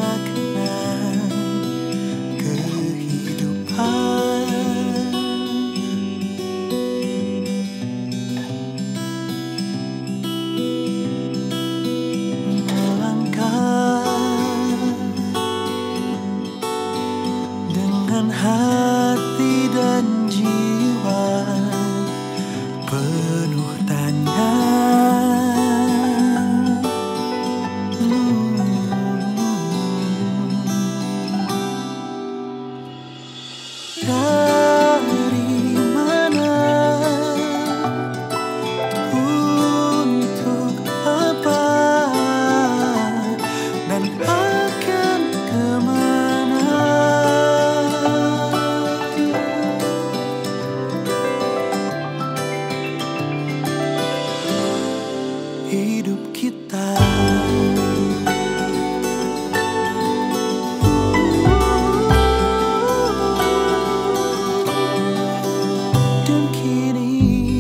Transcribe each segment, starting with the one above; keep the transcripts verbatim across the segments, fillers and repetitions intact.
makna kehidupan. Melangkah dengan hati dan jiwa penuh tanya. Dari mana, untuk apa, dan akan kemana? Hidup kita dan kini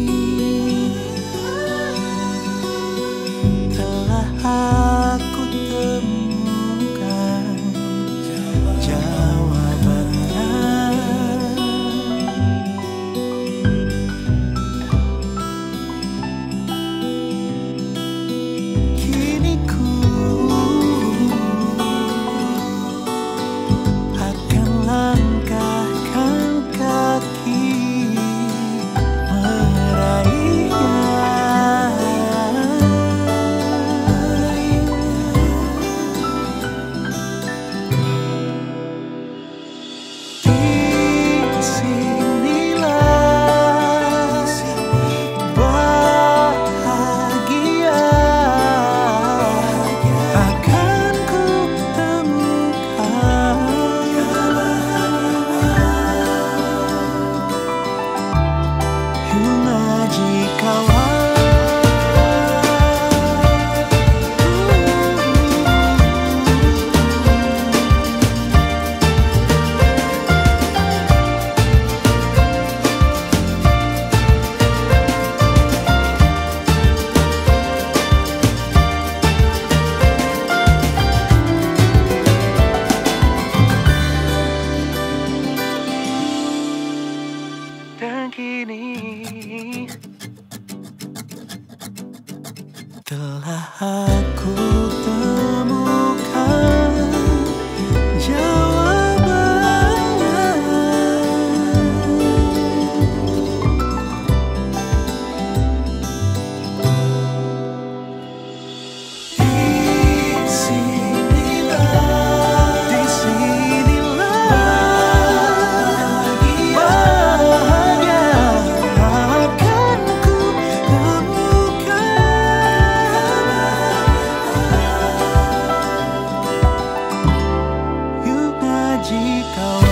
telah aku temukan jawabannya. Kini ku akan langkahkan kaki meraihnya. Di sinilah bahagia akan ku temukan. Hingga jikalau dan kini telah aku temukan jawabannya. Di sinilah, di sinilah bahagia akan ku temukan. Yuk ngaji kau